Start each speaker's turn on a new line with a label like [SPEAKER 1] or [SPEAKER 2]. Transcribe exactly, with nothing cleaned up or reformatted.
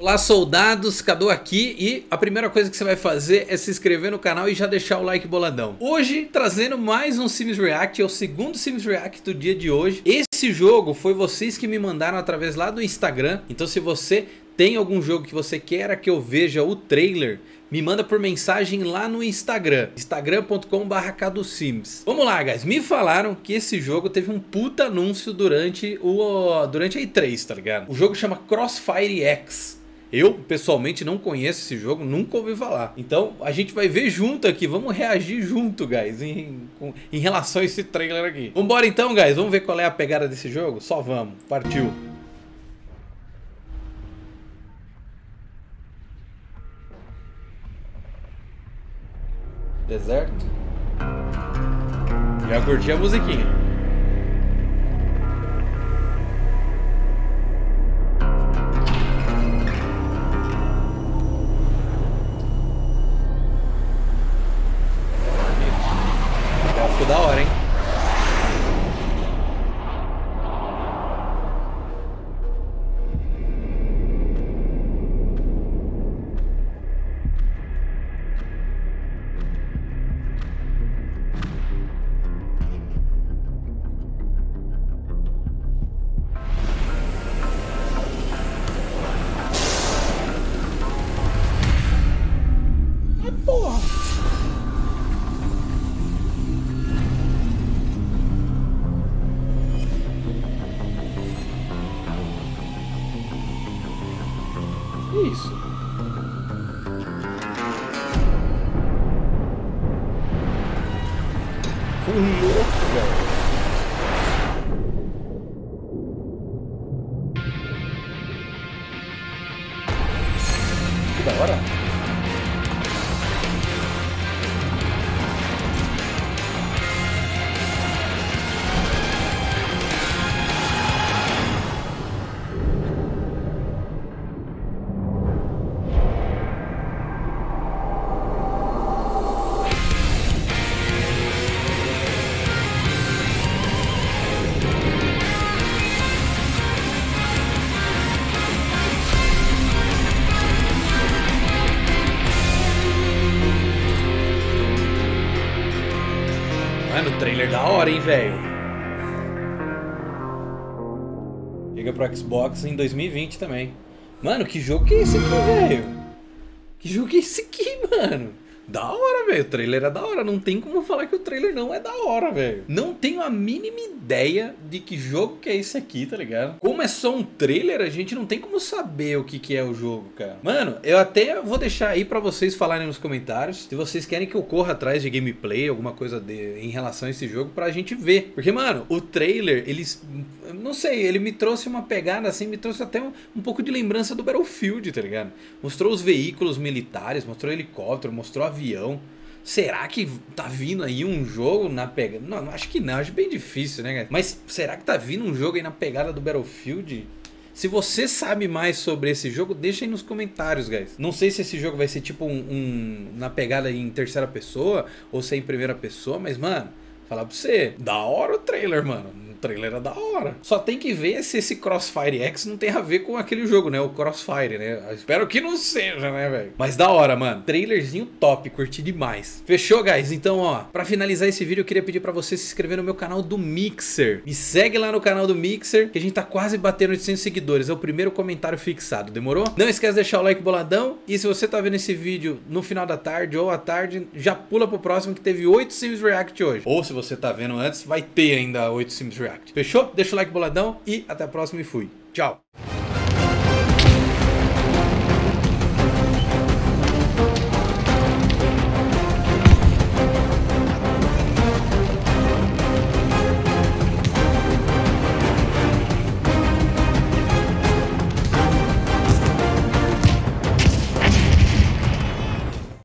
[SPEAKER 1] Olá, soldados, Cadu aqui, e a primeira coisa que você vai fazer é se inscrever no canal e já deixar o like boladão. Hoje, trazendo mais um Sims React, é o segundo Sims React do dia de hoje. Esse jogo foi vocês que me mandaram através lá do Instagram, então se você tem algum jogo que você queira que eu veja o trailer, me manda por mensagem lá no Instagram, instagram ponto com barra cadusims. Vamos lá, guys, me falaram que esse jogo teve um puta anúncio durante, o, durante a E três, tá ligado? O jogo chama Crossfire X. Eu, pessoalmente, não conheço esse jogo, nunca ouvi falar. Então, a gente vai ver junto aqui, vamos reagir junto, guys, em, em relação a esse trailer aqui. Vambora então, guys, vamos ver qual é a pegada desse jogo? Só vamos, partiu. Deserto. Já curti a musiquinha. Ficou da hora, hein? Que isso? Que louco, velho. Que da hora. Mano, o trailer da hora, hein, velho? Chega pro Xbox em dois mil e vinte também. Mano, que jogo que é esse aqui, velho? Que jogo que é esse aqui, mano? Da hora, velho. O trailer é da hora. Não tem como falar que o trailer não é da hora, velho. Não tenho a mínima ideia de que jogo que é esse aqui, tá ligado? Como é só um trailer, a gente não tem como saber o que que é o jogo, cara. Mano, eu até vou deixar aí pra vocês falarem nos comentários se vocês querem que eu corra atrás de gameplay, alguma coisa de, em relação a esse jogo pra gente ver. Porque, mano, o trailer, eles... não sei, ele me trouxe uma pegada assim, me trouxe até um, um pouco de lembrança do Battlefield, tá ligado? Mostrou os veículos militares, mostrou helicóptero, mostrou avião. Será que tá vindo aí um jogo na pegada... Não, acho que não, acho bem difícil, né, guys? Mas será que tá vindo um jogo aí na pegada do Battlefield? Se você sabe mais sobre esse jogo, deixa aí nos comentários, guys. Não sei se esse jogo vai ser tipo um, um na pegada em terceira pessoa ou se é em primeira pessoa, mas, mano, falar pra você, da hora o trailer, mano. O trailer é da hora. Só tem que ver se esse Crossfire X não tem a ver com aquele jogo, né? O Crossfire, né? Eu espero que não seja, né, velho? Mas da hora, mano. Trailerzinho top, curti demais. Fechou, guys? Então, ó, pra finalizar esse vídeo, eu queria pedir pra você se inscrever no meu canal do Mixer. Me segue lá no canal do Mixer, que a gente tá quase batendo oitocentos seguidores. É o primeiro comentário fixado, demorou? Não esquece de deixar o like boladão. E se você tá vendo esse vídeo no final da tarde ou à tarde, já pula pro próximo que teve oito Sims React hoje. Ou se você tá vendo antes, vai ter ainda oito Sims React. Fechou? Deixa o like boladão e até a próxima e fui. Tchau!